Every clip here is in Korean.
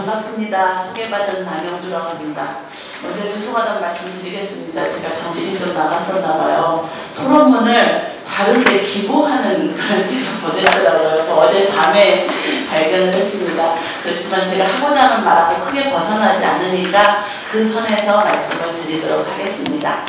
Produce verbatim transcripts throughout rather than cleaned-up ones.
반갑습니다. 소개받은 남영주라고 합니다. 먼저 죄송하다는 말씀 드리겠습니다. 제가 정신이 좀 나갔었나봐요. 토론문을 다른데 기고하는 그런 책을 보냈더라고요. 그래서 어제 밤에 발견을 했습니다. 그렇지만 제가 하고자 하는 말하고 크게 벗어나지 않으니까 그 선에서 말씀을 드리도록 하겠습니다.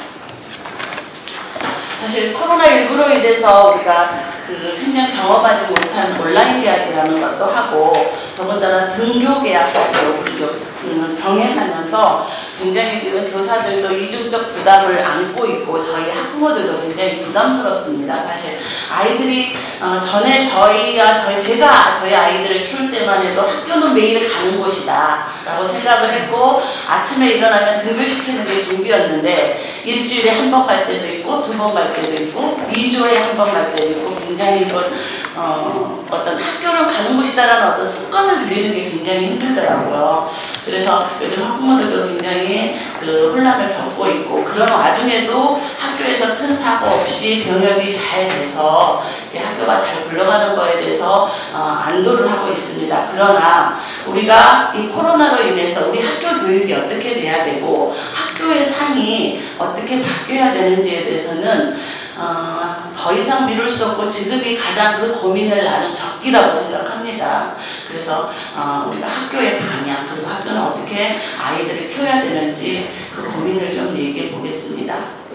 사실 코로나십구로 인해서 우리가 그 생명 경험하지 못한 온라인 계약이라는 것도 하고 더군다나 등교 계약까지 병행하면서 굉장히 지금 교사들도 이중적 부담을 안고 있고 저희 학부모들도 굉장히 부담스럽습니다. 사실 아이들이 어 전에 저희가 저희 제가 저희 아이들을 키울 때만 해도 학교는 매일 가는 곳이다 라고 생각을 했고 아침에 일어나면 등교시키는 게 준비였는데 일주일에 한 번 갈 때도 있고 두 번 갈 때도 있고 이 주에 한 번 갈 때도 있고 굉장히 이걸 어, 어떤 학교를 가는 곳이다라는 어떤 습관을 들이는 게 굉장히 힘들더라고요. 그래서 요즘 학부모들도 굉장히 그 혼란을 겪고 있고 그런 와중에도 학교에서 큰 사고 없이 병역이 잘 돼서 학교가 잘 굴러가는 거에 대해서 어, 안도를 하고 있습니다. 그러나 우리가 이 코로나로 인해서 우리 학교 교육이 어떻게 돼야 되고 학교의 상이 어떻게 바뀌어야 되는지에 대해서는 어, 더 이상 미룰 수 없고 지금이 가장 그 고민을 나는 적기라고 생각합니다. 그래서 어, 우리가 학교의 방향 그리고 학교는 어떻게 아이들을 키워야 되는지 그 고민을 좀 얘기해 보겠습니다.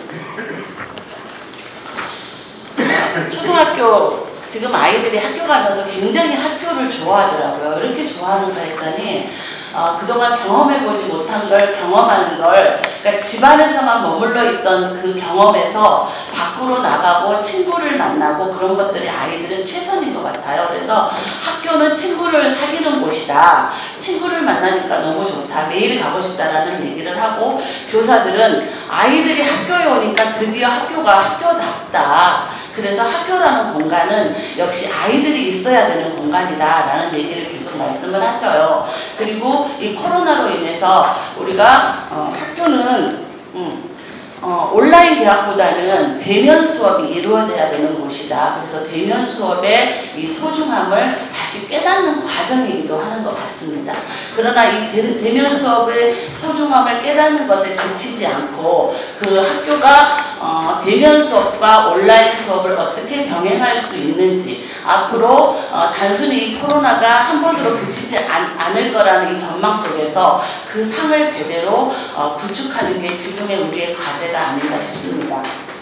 초등학교 지금 아이들이 학교 가면서 굉장히 학교를 좋아하더라고요. 이렇게 좋아하는가 했더니 어, 그동안 경험해보지 못한 걸 경험하는 걸 그러니까 집안에서만 머물러 있던 그 경험에서 밖으로 나가고 친구를 만나고 그런 것들이 아이들은 최선인 것 같아요. 그래서 학교는 친구를 사귀는 곳이다. 친구를 만나니까 너무 좋다. 매일 가고 싶다라는 얘기를 하고 교사들은 아이들이 학교에 오니까 드디어 학교가 학교답다. 그래서 학교라는 공간은 역시 아이들이 있어야 되는 공간이다 라는 얘기를 계속 말씀을 하셔요. 그리고 이 코로나로 인해서 우리가 어, 학교는 음, 어, 온라인 계약보다는 대면 수업이 이루어져야 되는 곳이다. 그래서 대면 수업의 이 소중함을 다시 깨닫는 과정이기도 하는 것 같습니다. 그러나 이 대, 대면 수업의 소중함을 깨닫는 것에 그치지 않고 그 학교가 어, 대면 수업과 온라인 수업을 어떻게 병행할 수 있는지 앞으로 어, 단순히 이 코로나가 한 번으로 그치지 않, 않을 거라는 이 전망 속에서 그 상을 제대로 어, 구축하는 게 지금의 우리의 과제가 아닌가 싶습니다.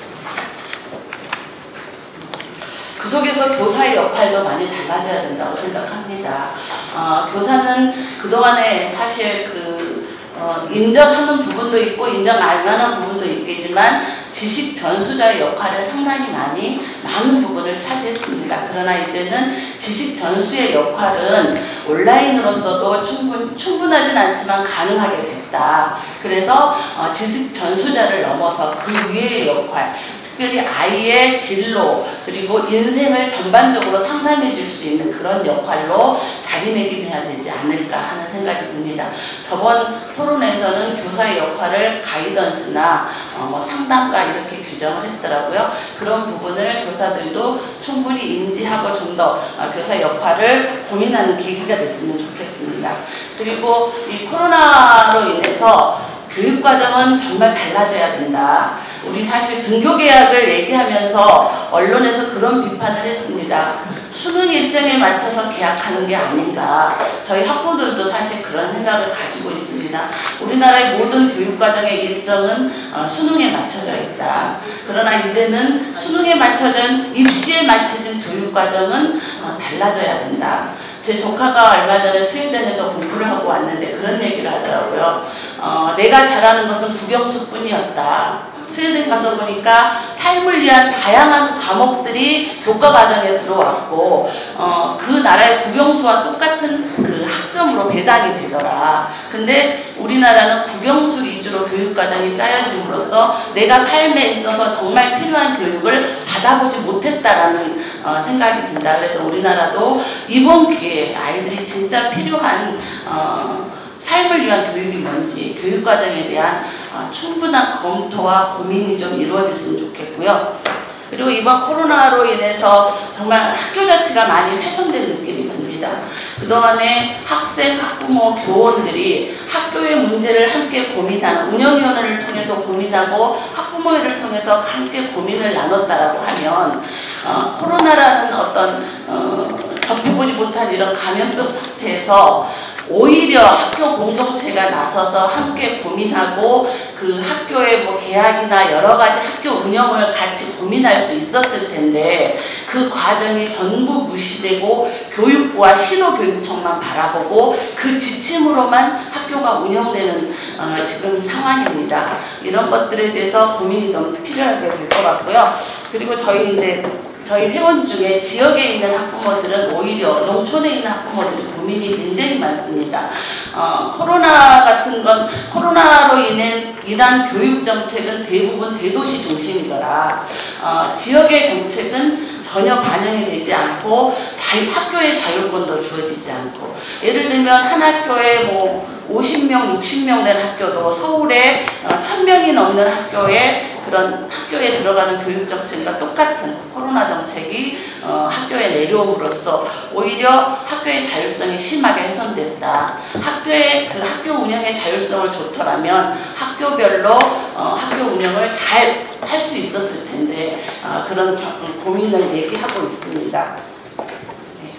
그 속에서 교사의 역할도 많이 달라져야 된다고 생각합니다. 어, 교사는 그동안에 사실 그 어, 인정하는 부분도 있고 인정 안 하는 부분도 있겠지만 지식 전수자의 역할을 상당히 많이 많은 부분을 차지했습니다. 그러나 이제는 지식 전수의 역할은 온라인으로서도 충분, 충분하진 않지만 가능하게 됐다. 그래서 어, 지식 전수자를 넘어서 그 위의 역할 특별히 아이의 진로 그리고 인생을 전반적으로 상담해 줄 수 있는 그런 역할로 자리매김해야 되지 않을까 하는 생각이 듭니다. 저번 토론에서는 교사의 역할을 가이던스나 어, 뭐 상담가 이렇게 규정을 했더라고요. 그런 부분을 교사들도 충분히 인지하고 좀 더 어, 교사 역할을 고민하는 계기가 됐으면 좋겠습니다. 그리고 이 코로나로 인해서 교육과정은 정말 달라져야 된다. 우리 사실 등교 계약을 얘기하면서 언론에서 그런 비판을 했습니다. 수능 일정에 맞춰서 계약하는 게 아닌가. 저희 학부모들도 사실 그런 생각을 가지고 있습니다. 우리나라의 모든 교육과정의 일정은 어, 수능에 맞춰져 있다. 그러나 이제는 수능에 맞춰진 입시에 맞춰진 교육과정은 어, 달라져야 된다. 제 조카가 얼마 전에 스웨덴에서 공부를 하고 왔는데 그런 얘기를 하더라고요. 어, 내가 잘하는 것은 국영수뿐이었다. 스웨덴 가서 보니까 삶을 위한 다양한 과목들이 교과 과정에 들어왔고 어, 그 나라의 국영수와 똑같은 그 학점으로 배당이 되더라. 근데 우리나라는 국영수 위주로 교육과정이 짜여짐으로써 내가 삶에 있어서 정말 필요한 교육을 받아보지 못했다라는 어, 생각이 든다. 그래서 우리나라도 이번 기회에 아이들이 진짜 필요한 어, 삶을 위한 교육이 뭔지 교육과정에 대한 어, 충분한 검토와 고민이 좀 이루어졌으면 좋겠고요. 그리고 이번 코로나로 인해서 정말 학교 자체가 많이 훼손된 느낌이 듭니다. 있습니다. 그동안에 학생, 학부모, 교원들이 학교의 문제를 함께 고민하는, 운영위원회를 통해서 고민하고 학부모회를 통해서 함께 고민을 나눴다라고 하면 어, 코로나라는 어떤 어, 접해보지 못한 이런 감염병 사태에서 오히려 학교 공동체가 나서서 함께 고민하고 그 학교의 뭐 개학이나 여러 가지 학교 운영을 같이 고민할 수 있었을 텐데 그 과정이 전부 무시되고 교육부와 시도교육청만 바라보고 그 지침으로만 학교가 운영되는 어, 지금 상황입니다. 이런 것들에 대해서 고민이 좀 필요하게 될 것 같고요. 그리고 저희 이제 저희 회원 중에 지역에 있는 학부모들은 오히려 농촌에 있는 학부모들이 고민이 굉장히 많습니다. 어, 코로나 같은 건 코로나로 인해 인한 교육 정책은 대부분 대도시 중심이더라. 어, 지역의 정책은 전혀 반영이 되지 않고 자유, 학교의 자율권도 주어지지 않고 예를 들면 한 학교에 뭐 오십 명, 육십 명 된 학교도 서울에 어, 천 명이 넘는 학교에 그런 학교에 들어가는 교육 정책과 똑같은 코로나 정책이 어, 학교에 내려옴으로써 오히려 학교의 자율성이 심하게 훼손됐다. 학교의 그 학교 운영의 자율성을 줬더라면 학교별로 어, 학교 운영을 잘 할 수 있었을 텐데 어, 그런 고민을 얘기하고 있습니다. 네.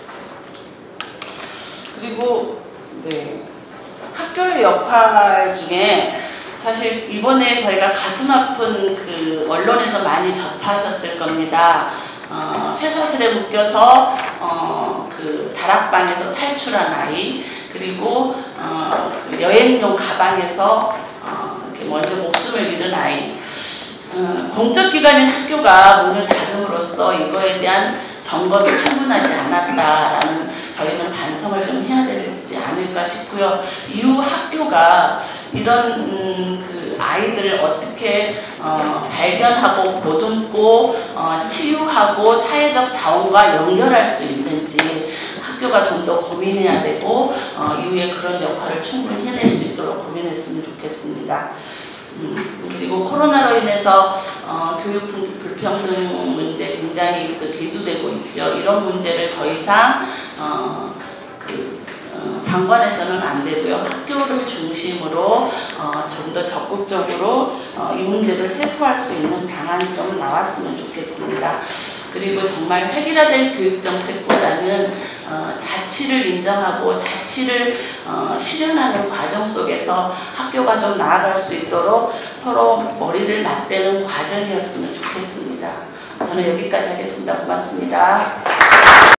그리고 네. 학교의 역할 중에 사실 이번에 저희가 가슴 아픈 그 언론에서 많이 접하셨을 겁니다. 어, 쇠사슬에 묶여서 어, 그 다락방에서 탈출한 아이, 그리고 어, 그 여행용 가방에서 어, 이렇게 먼저 목숨을 잃은 아이. 어, 공적기관인 학교가 문을 닫음으로써 이거에 대한 점검이 충분하지 않았다라는 저희는 반성을 좀 해야 되지 않을까 싶고요. 이후 학교가 이런 음, 그 아이들을 어떻게 어, 발견하고 보듬고 어, 치유하고 사회적 자원과 연결할 수 있는지 학교가 좀 더 고민해야 되고 어, 이후에 그런 역할을 충분히 해낼 수 있도록 고민했으면 좋겠습니다. 음, 그리고 코로나로 인해서 어, 교육 불평등 문제 굉장히 그 대두되고 있죠. 이런 문제를 더 이상 어, 그, 어, 방관해서는 안 되고요. 학교를 중심으로 어, 좀 더 적극적으로 어, 이 문제를 해소할 수 있는 방안이 좀 나왔으면 좋겠습니다. 그리고 정말 획일화된 교육정책보다는 어, 자치를 인정하고 자치를 어, 실현하는 과정 속에서 학교가 좀 나아갈 수 있도록 서로 머리를 맞대는 과정이었으면 좋겠습니다. 저는 여기까지 하겠습니다. 고맙습니다.